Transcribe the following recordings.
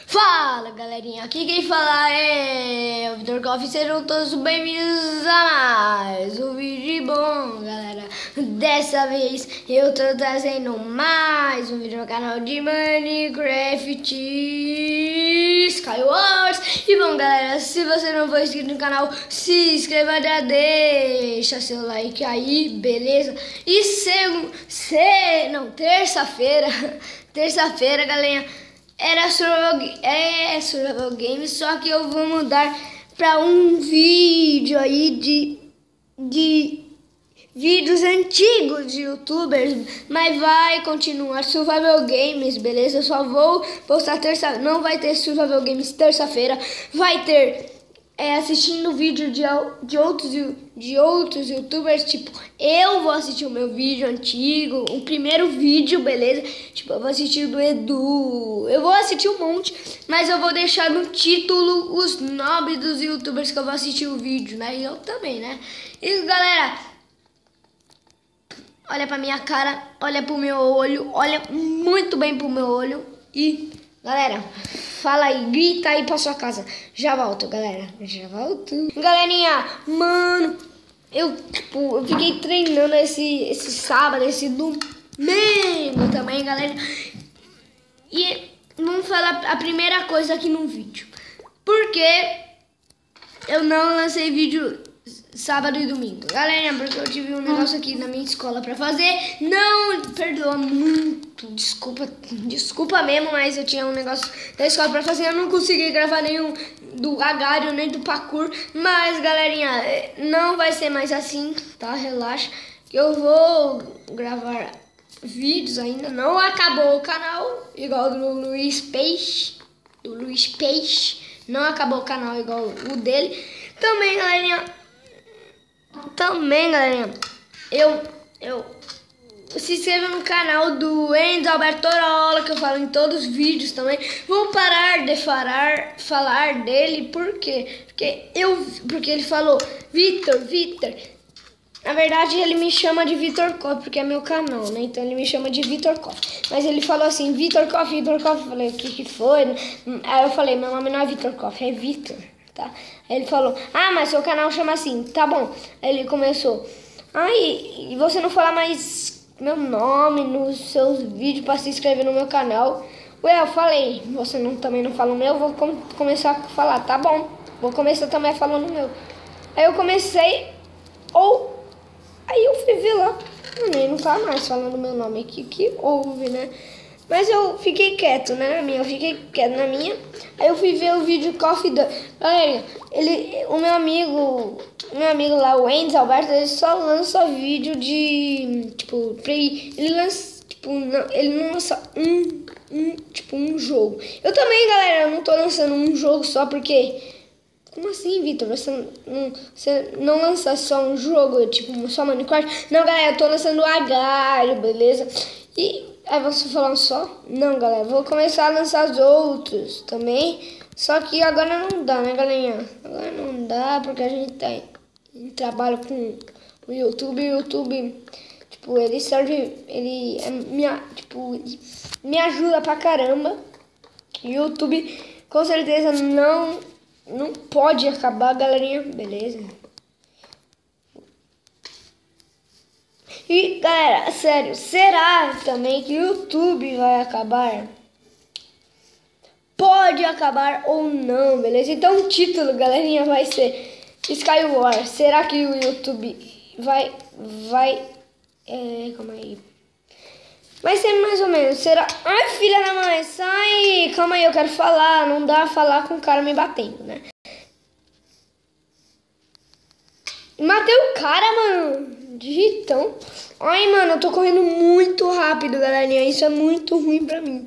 Fala galerinha, aqui quem fala é o Vitor Coffee, sejam todos bem-vindos a mais um vídeo bom, galera. Dessa vez eu tô trazendo mais um vídeo no canal de Minecraft Skywars. E bom galera, se você não for inscrito no canal, se inscreva, já deixa seu like aí, beleza? E terça-feira galerinha, era Survival Games, só que eu vou mudar para um vídeo aí de vídeos antigos de youtubers, mas vai continuar Survival Games, beleza? Eu só vou postar não vai ter Survival Games terça-feira, vai ter assistindo vídeo de outros youtubers, tipo, eu vou assistir o meu vídeo antigo, o primeiro vídeo, beleza? Tipo, eu vou assistir o do Edu, eu vou assistir um monte, mas eu vou deixar no título os nomes dos youtubers que eu vou assistir o vídeo, né? E eu também, né? E galera, olha pra minha cara, olha pro meu olho, olha muito bem pro meu olho e... galera, fala aí, grita aí pra sua casa. Já volto, galera. Já volto. Galerinha, mano, eu fiquei treinando esse sábado, esse domingo também, galera. E vamos falar a primeira coisa aqui no vídeo. Porque eu não lancei vídeo sábado e domingo, galera, porque eu tive um negócio aqui na minha escola pra fazer. Não, perdoa muito, desculpa mesmo, mas eu tinha um negócio da escola pra fazer. Eu não consegui gravar nenhum do Agário, nem do Parkour. Mas, galerinha, não vai ser mais assim, tá? Relaxa, que eu vou gravar vídeos ainda. Não acabou o canal, igual do Luiz Peixe. Não acabou o canal igual o dele. Também, galerinha, eu se inscreva no canal do Enzo Alberto Torola, que eu falo em todos os vídeos também. Vou parar de falar dele, porque ele falou Vitor. Na verdade ele me chama de Vitor Coffee, porque é meu canal, né? Então ele me chama de Vitor Coffee. Mas ele falou assim, Vitor Coffee. Eu falei, o que foi? Aí eu falei, meu nome não é Vitor Coffee, é Vitor. Tá? Aí ele falou, mas seu canal chama assim, tá bom. Aí ele começou, e você não fala mais meu nome nos seus vídeos pra se inscrever no meu canal? Ué, eu falei, você também não fala o meu, vou começar a falar, tá bom. Vou começar também falando o meu. Aí eu comecei, aí eu fui ver lá, ele não tá mais falando meu nome aqui, que houve, né? Mas eu fiquei quieto, né, na minha. Aí eu fui ver o vídeo Coffee da... Galera, o meu amigo lá, o Enzo Alberto, ele só lança vídeo de... Tipo, ele lança... Tipo, ele não lança um jogo. Eu também, galera, eu não tô lançando um jogo só porque... Como assim, Vitor? Você não lança só um jogo, tipo, só Minecraft? Não, galera, eu tô lançando o Agário, beleza? E... aí você falando só? Não, galera, vou começar a lançar os outros também. Só que agora não dá, né, galerinha? Agora não dá porque a gente trabalha com o YouTube. E o YouTube, tipo, ele me ajuda pra caramba. E o YouTube, com certeza, não pode acabar, galerinha, beleza? E galera, sério, será também que o YouTube vai acabar? Pode acabar ou não, beleza? Então o título, galerinha, vai ser Skywars. Será que o YouTube vai calma aí. Vai ser mais ou menos, será? Ai, filha da mãe, sai! Calma aí, eu quero falar, não dá falar com o cara me batendo, né? Matei o cara, mano. Digitão. Ai, mano, eu tô correndo muito rápido, galerinha. Isso é muito ruim pra mim.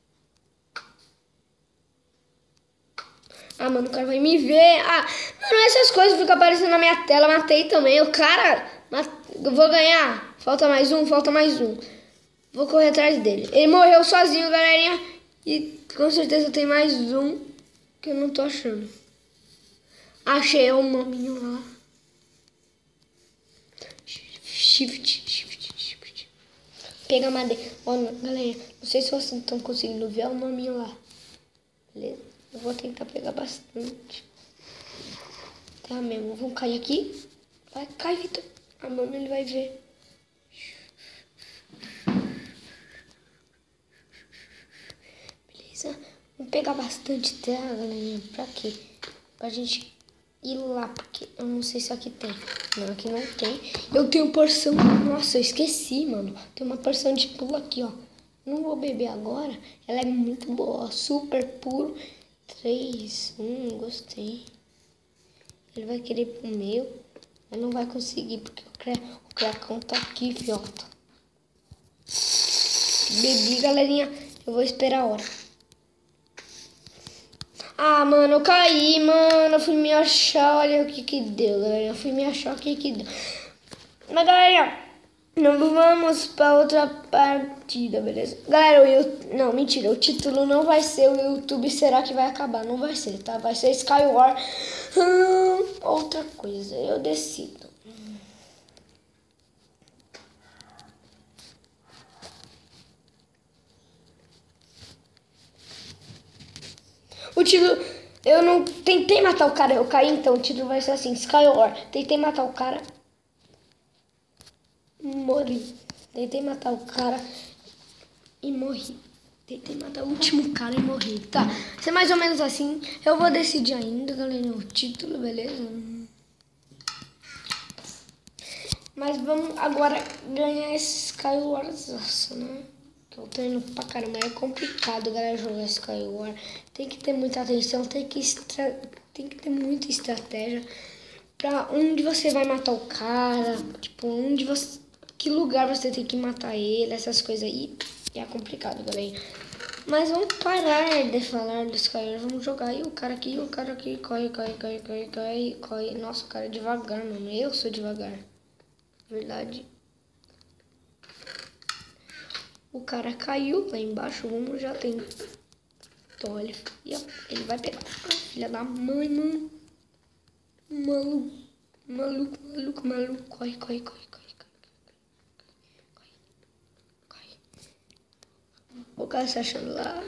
Mano, o cara vai me ver. Mano, essas coisas ficam aparecendo na minha tela. Matei também. O cara... Eu vou ganhar. Falta mais um. Vou correr atrás dele. Ele morreu sozinho, galerinha. E com certeza tem mais um que eu não tô achando. Achei o maminho lá. Shift. Pega a madeira. Ó, galera, não sei se vocês estão conseguindo ver o nominho lá. beleza? Eu vou tentar pegar bastante. Tá mesmo, vamos cair aqui. Vai, cai, Vitor. Ah, mano, ele vai ver. Beleza? Vamos pegar bastante terra, galerinha. Pra quê? Pra gente ir lá, porque eu não sei se aqui tem. Não, aqui não tem. Eu tenho porção. Nossa, eu esqueci, mano. Tem uma porção de pula aqui, ó. Não vou beber agora. Ela é muito boa. Super puro. 3, gostei. Ele vai querer pro meu. Mas não vai conseguir, porque o cracão tá aqui, fiota. Bebi, galerinha. Eu vou esperar a hora. Ah, mano, eu caí, mano. Eu fui me achar. Olha o que deu, galera. Eu fui me achar o que deu. Mas, galera, não vamos pra outra partida, beleza? Galera, não, mentira. O título não vai ser o YouTube. Será que vai acabar? Não vai ser, tá? Vai ser Skyward. Outra coisa. Eu decido. O título, eu não tentei matar o cara, eu caí, então o título vai ser assim, Skyward. Tentei matar o cara, morri. Tentei matar o cara e morri. Tentei matar o último cara e morri. Tá, vai ser mais ou menos assim. Eu vou decidir ainda, galera, o título, beleza? Mas vamos agora ganhar esse Skyward, né? Que eu tô indo pra caramba, é complicado, galera, jogar Skyward. Tem que ter muita atenção, tem que ter muita estratégia pra onde você vai matar o cara, tipo, que lugar você tem que matar ele, essas coisas aí. É complicado, galera. Mas vamos parar de falar do Skyward, vamos jogar. E o cara aqui, corre. Nossa, o cara é devagar, mano, eu sou devagar. Verdade. O cara caiu lá embaixo, vamos já tem. Então ele vai pegar. Ah, filha da mãe, mano. Maluco. Corre. O cara se achando lá.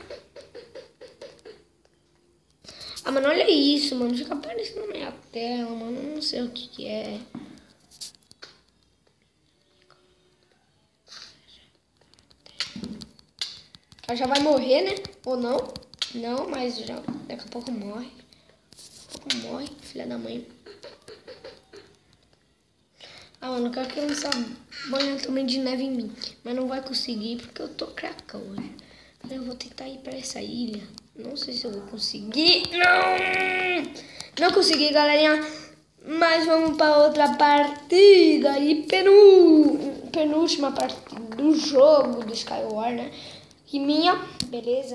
Ah, mano, olha isso, mano. Fica aparecendo na minha tela, mano. Eu não sei o que é. Já vai morrer, né? Ou não? Não, mas já daqui a pouco morre. Filha da mãe. Ah, mano, eu quero que ele banho também de neve em mim. Mas não vai conseguir porque eu tô cracão hoje. Eu vou tentar ir pra essa ilha. Não sei se eu vou conseguir. Não consegui, galerinha. Mas vamos pra outra partida. E penúltima partida do jogo do Skyward, né? Que minha, beleza?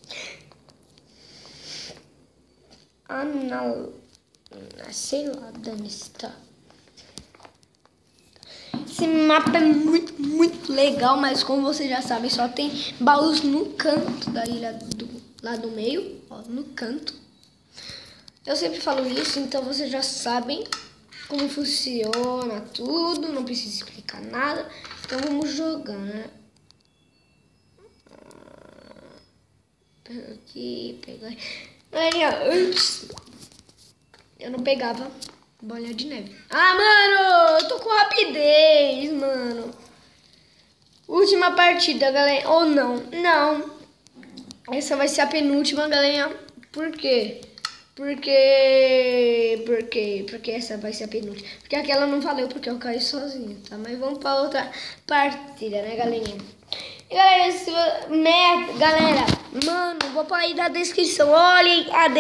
Ah, não. Sei lá, dane-se, tá? Esse mapa é muito legal, mas como vocês já sabem, só tem baús no canto da ilha lá do meio, ó, no canto. Eu sempre falo isso, então vocês já sabem como funciona tudo, não preciso explicar nada. Então vamos jogar, né? Aqui, pegar. Antes eu não pegava bolinha de neve. Ah, mano, eu tô com rapidez, mano. Última partida, galera. Ou não. Não. Essa vai ser a penúltima, galera. Por quê? Porque essa vai ser a penúltima. Porque aquela não valeu porque eu caí sozinho, tá? Mas vamos pra outra partida, né, galerinha? E galera, mano, vou pôr aí na descrição. Olhem a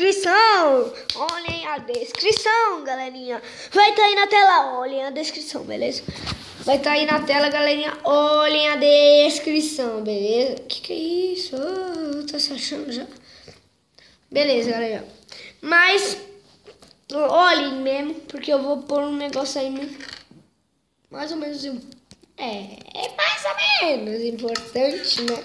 descrição, galerinha. Vai estar aí na tela, olhem a descrição, beleza? Vai estar aí na tela, galerinha. Olhem a descrição, beleza? Que é isso? Oh, tá se achando já? Beleza, galera. Mas olhem mesmo, porque eu vou pôr um negócio aí mais ou menos. É mais ou menos importante, né?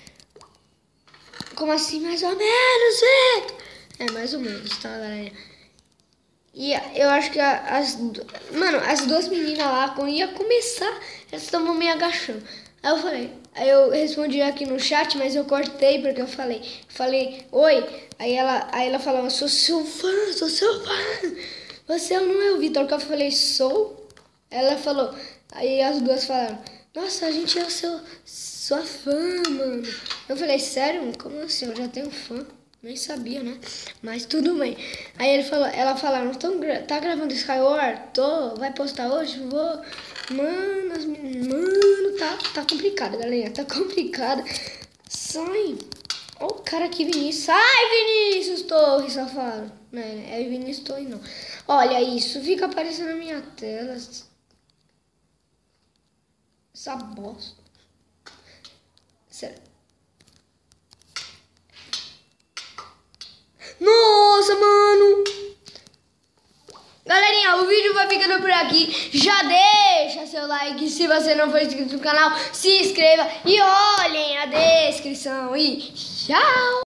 Como assim, mais ou menos, é mais ou menos, tá, galera? E eu acho que as duas meninas lá, quando ia começar, elas estavam me agachando. Aí eu falei, Aí eu respondi aqui no chat, mas eu cortei porque eu falei, oi. Aí ela falou, sou seu fã. Você não é o Vitor? Que eu falei, sou. Ela falou, aí as duas falaram, nossa, a gente é sua fã, mano. Eu falei, sério? Como assim? Eu já tenho fã. Nem sabia, né? Mas tudo bem. Aí ela falaram, tá gravando Skyward? Tô, vai postar hoje? Vou. Mano, tá complicado, galera. Tá complicado. Sai. Ó o cara aqui, Vinícius. Sai, Vinícius Torres, safado. Não, é Vinícius Torres, não. Olha isso, fica aparecendo na minha tela. Essa bosta. Sério. Nossa, mano! Galerinha, o vídeo vai ficando por aqui. Já deixa seu like. Se você não for inscrito no canal, se inscreva. E olhem a descrição. E tchau!